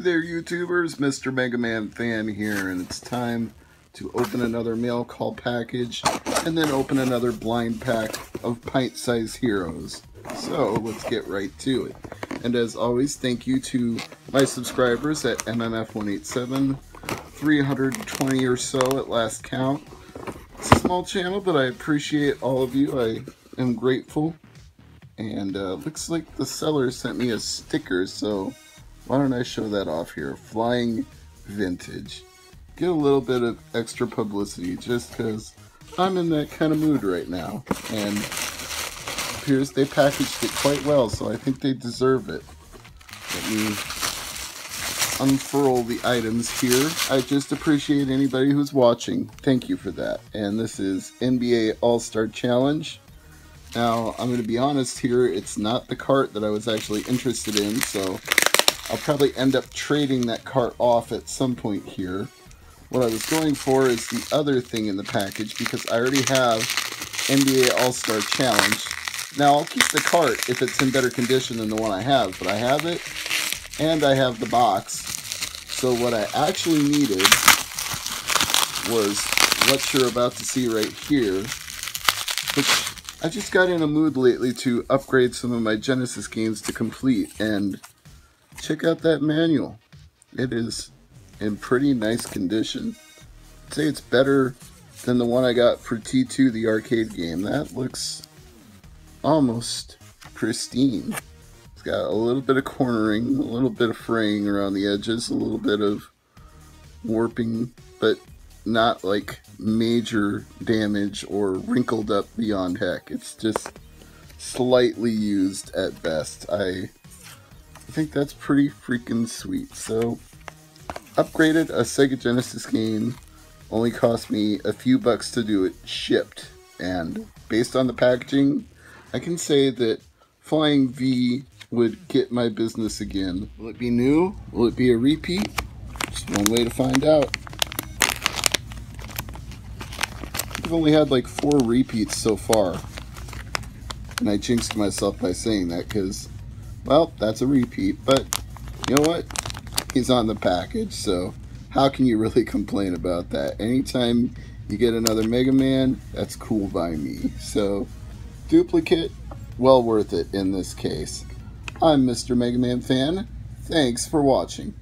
there, YouTubers. Mr. Mega Man Fan here, and it's time to open another mail call package and then open another blind pack of pint-sized heroes. So let's get right to it. And as always, thank you to my subscribers at MMF187, 320 or so at last count. It's a small channel, but I appreciate all of you. I am grateful. And looks like the seller sent me a sticker, so why don't I show that off here? Flying Vintage. Get a little bit of extra publicity just because I'm in that kind of mood right now. And it appears they packaged it quite well, so I think they deserve it. Let me unfurl the items here. I just appreciate anybody who's watching. Thank you for that. And this is NBA All-Star Challenge. Now, I'm going to be honest here, it's not the cart that I was actually interested in, so I'll probably end up trading that cart off at some point here. What I was going for is the other thing in the package, because I already have NBA All-Star Challenge. Now, I'll keep the cart if it's in better condition than the one I have, but I have it, and I have the box. So what I actually needed was what you're about to see right here, which I just got in a mood lately to upgrade some of my Genesis games to complete, and check out that manual. It is in pretty nice condition. I'd say it's better than the one I got for T2, the arcade game. That looks almost pristine. It's got a little bit of cornering, a little bit of fraying around the edges, a little bit of warping, but not like major damage or wrinkled up beyond heck. It's just slightly used at best. I think that's pretty freaking sweet. So, upgraded a Sega Genesis game, only cost me a few bucks to do it shipped. And based on the packaging, I can say that Flying V would get my business again. Will it be new? Will it be a repeat? Just one way to find out. I've only had like 4 repeats so far, and I jinxed myself by saying that because, well, that's a repeat, but you know what? He's on the package, so how can you really complain about that? Anytime you get another Mega Man, that's cool by me. So, duplicate, well worth it in this case. I'm Mr. Mega Man Fan. Thanks for watching.